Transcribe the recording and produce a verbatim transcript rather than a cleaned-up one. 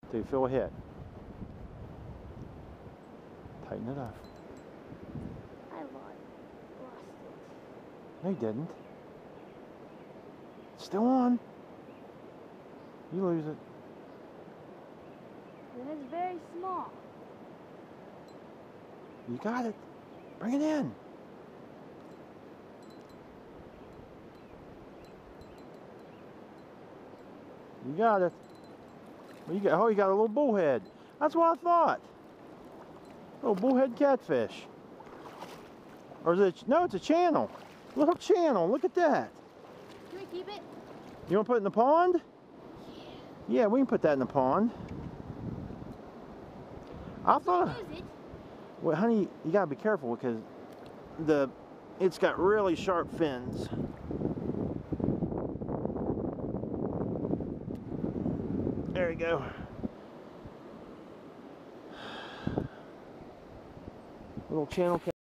till you feel a hit. Tighten it up. I lost it. No, you didn't. It's still on. You lose it. And it's very small. You got it. Bring it in. You got it. Well, you got, oh, you got a little bullhead. That's what I thought. Little bullhead catfish. Or is it? No, it's a channel. Little channel. Look at that. Can we keep it? You want to put it in the pond? Yeah. Yeah, we can put that in the pond. I thought. Use it. Well, honey, you gotta be careful because the it's got really sharp fins. There you go. Little channel.